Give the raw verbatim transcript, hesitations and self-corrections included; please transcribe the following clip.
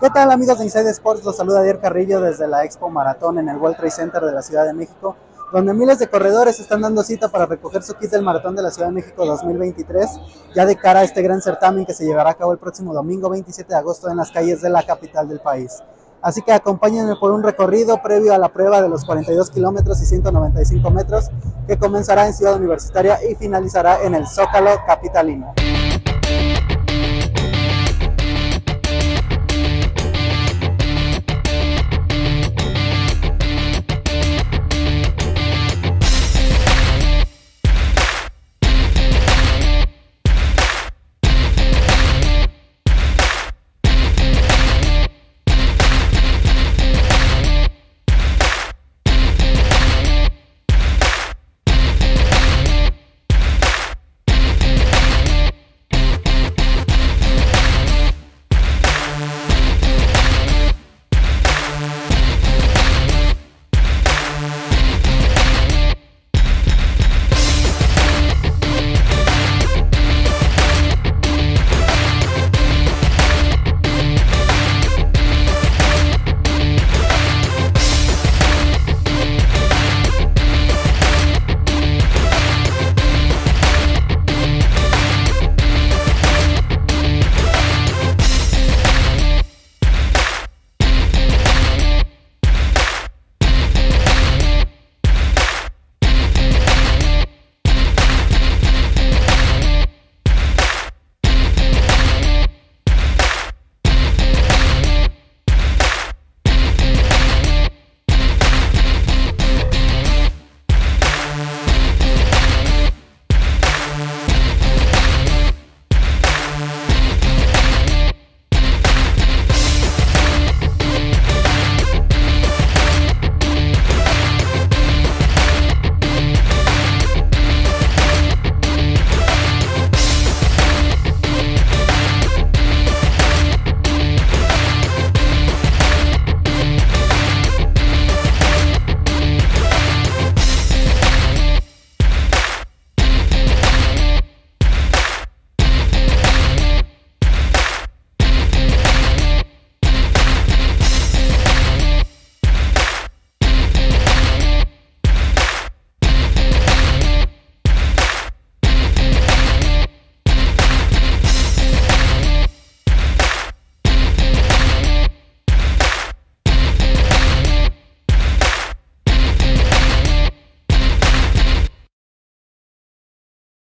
¿Qué tal, amigos de Inside Sports? Los saluda Dier Carrillo desde la Expo Maratón en el World Trade Center de la Ciudad de México, donde miles de corredores están dando cita para recoger su kit del Maratón de la Ciudad de México dos mil veintitrés, ya de cara a este gran certamen que se llevará a cabo el próximo domingo veintisiete de agosto en las calles de la capital del país. Así que acompáñenme por un recorrido previo a la prueba de los cuarenta y dos kilómetros y ciento noventa y cinco metros, que comenzará en Ciudad Universitaria y finalizará en el Zócalo capitalino.